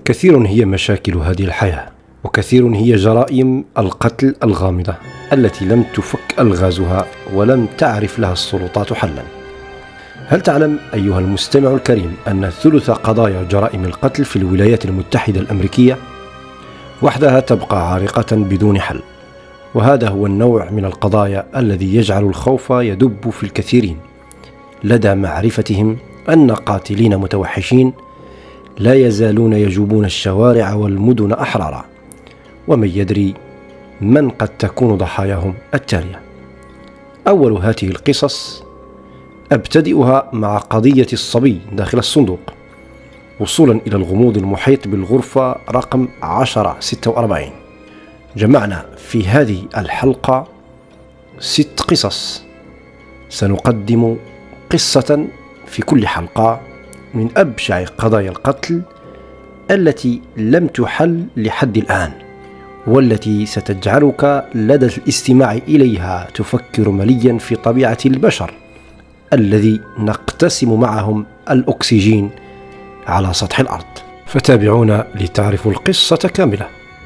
كثير هي مشاكل هذه الحياة، وكثير هي جرائم القتل الغامضة التي لم تفك ألغازها ولم تعرف لها السلطات حلا. هل تعلم أيها المستمع الكريم أن ثلث قضايا جرائم القتل في الولايات المتحدة الأمريكية وحدها تبقى عارقة بدون حل؟ وهذا هو النوع من القضايا الذي يجعل الخوف يدب في الكثيرين لدى معرفتهم أن قاتلين متوحشين لا يزالون يجوبون الشوارع والمدن أحرارا، ومن يدري من قد تكون ضحاياهم التالية. أول هذه القصص أبتدئها مع قضية الصبي داخل الصندوق، وصولا إلى الغموض المحيط بالغرفة رقم 1046. جمعنا في هذه الحلقة 6 قصص، سنقدم قصة في كل حلقة من أبشع قضايا القتل التي لم تحل لحد الآن، والتي ستجعلك لدى الاستماع إليها تفكر مليا في طبيعة البشر الذي نقتسم معهم الأكسجين على سطح الأرض. فتابعونا لتعرفوا القصة كاملة.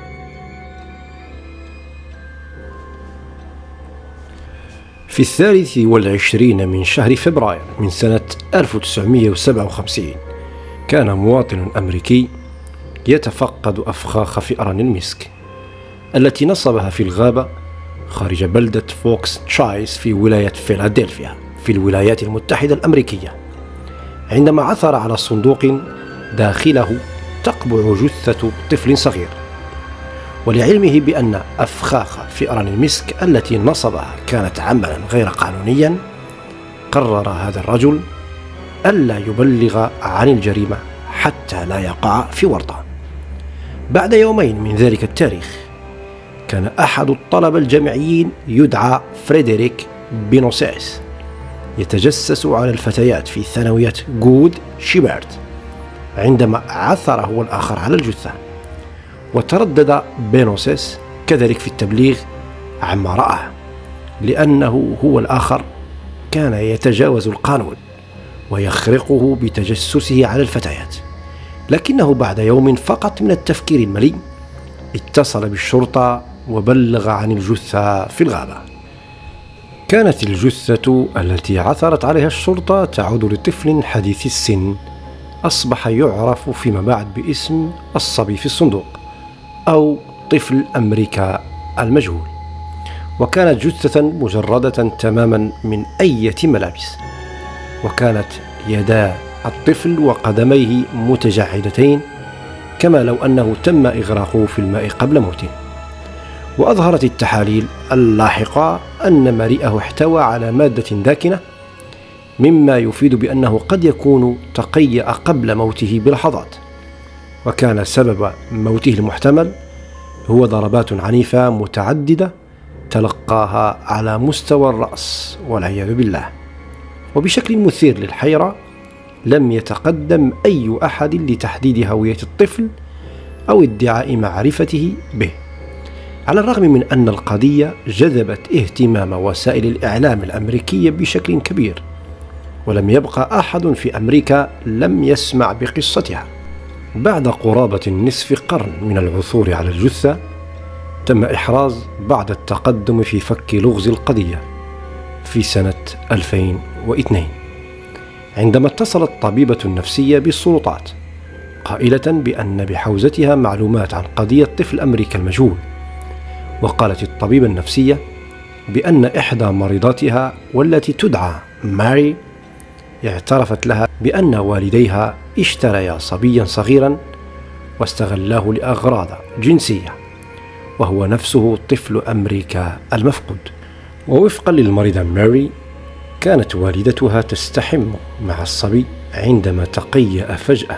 في 23 من شهر فبراير من سنة 1957 كان مواطن أمريكي يتفقد أفخاخ فئران المسك التي نصبها في الغابة خارج بلدة فوكس تشايس في ولاية فيلادلفيا في الولايات المتحدة الأمريكية، عندما عثر على صندوق داخله تقبع جثة طفل صغير. ولعلمه بأن أفخاخ فئران المسك التي نصبها كانت عملا غير قانونيا، قرر هذا الرجل ألا يبلغ عن الجريمة حتى لا يقع في ورطة. بعد يومين من ذلك التاريخ كان أحد الطلبة الجامعيين يدعى فريدريك بينوسيس يتجسس على الفتيات في ثانوية جود شيبرد، عندما عثر هو الآخر على الجثة. وتردد بينوسيس كذلك في التبليغ عما رآه، لأنه هو الآخر كان يتجاوز القانون ويخرقه بتجسسه على الفتيات. لكنه بعد يوم فقط من التفكير المليء اتصل بالشرطة وبلغ عن الجثة في الغابة. كانت الجثة التي عثرت عليها الشرطة تعود لطفل حديث السن أصبح يعرف فيما بعد باسم الصبي في الصندوق أو طفل أمريكا المجهول. وكانت جثة مجردة تماما من أي ملابس، وكانت يدا الطفل وقدميه متجعدتين، كما لو أنه تم إغراقه في الماء قبل موته. وأظهرت التحاليل اللاحقة أن مريئه احتوى على مادة داكنة، مما يفيد بأنه قد يكون تقيأ قبل موته بلحظات. وكان سبب موته المحتمل هو ضربات عنيفة متعددة تلقاها على مستوى الرأس والعياذ بالله. وبشكل مثير للحيرة لم يتقدم أي أحد لتحديد هوية الطفل أو ادعاء معرفته به، على الرغم من أن القضية جذبت اهتمام وسائل الإعلام الأمريكية بشكل كبير، ولم يبقى أحد في أمريكا لم يسمع بقصتها. بعد قرابة نصف قرن من العثور على الجثة، تم إحراز بعض التقدم في فك لغز القضية في سنة 2002، عندما اتصلت طبيبة نفسية بالسلطات قائلة بأن بحوزتها معلومات عن قضية طفل أمريكا المجهول. وقالت الطبيبة النفسية بأن إحدى مريضاتها والتي تدعى ماري اعترفت لها بأن والديها اشتريا صبيا صغيرا واستغلاه لأغراض جنسية، وهو نفسه طفل أمريكا المفقود. ووفقا للمريضة ماري، كانت والدتها تستحم مع الصبي عندما تقيأ فجأة،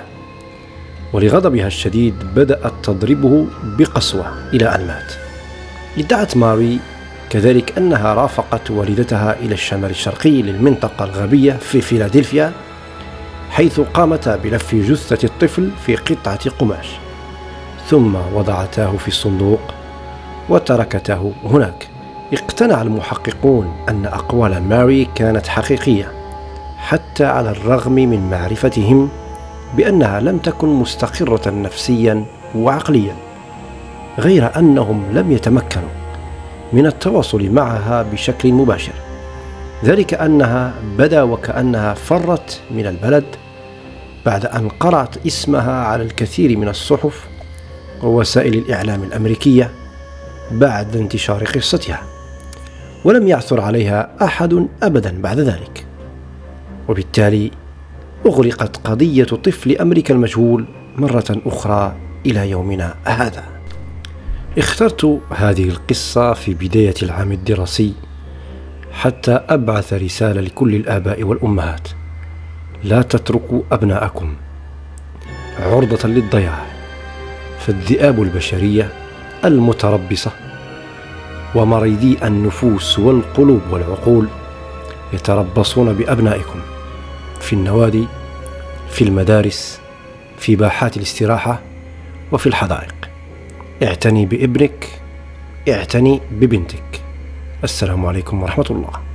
ولغضبها الشديد بدأت تضربه بقسوة إلى أن مات. ادعت ماري كذلك أنها رافقت والدتها إلى الشمال الشرقي للمنطقة الغربية في فيلادلفيا، حيث قامتا بلف جثة الطفل في قطعة قماش، ثم وضعتاه في الصندوق وتركته هناك. اقتنع المحققون أن أقوال ماري كانت حقيقية، حتى على الرغم من معرفتهم بأنها لم تكن مستقرة نفسيا وعقليا، غير أنهم لم يتمكنوا من التواصل معها بشكل مباشر، ذلك أنها بدا وكأنها فرت من البلد بعد أن قرأت اسمها على الكثير من الصحف ووسائل الإعلام الأمريكية بعد انتشار قصتها، ولم يعثر عليها أحد أبدا بعد ذلك. وبالتالي أغلقت قضية طفل أمريكا المجهول مرة أخرى إلى يومنا هذا. اخترت هذه القصة في بداية العام الدراسي حتى أبعث رسالة لكل الآباء والأمهات: لا تتركوا أبناءكم عرضة للضياع، فالذئاب البشرية المتربصة ومريضي النفوس والقلوب والعقول يتربصون بأبنائكم في النوادي، في المدارس، في باحات الاستراحة، وفي الحدائق. اعتني بابنك، اعتني ببنتك. السلام عليكم ورحمة الله.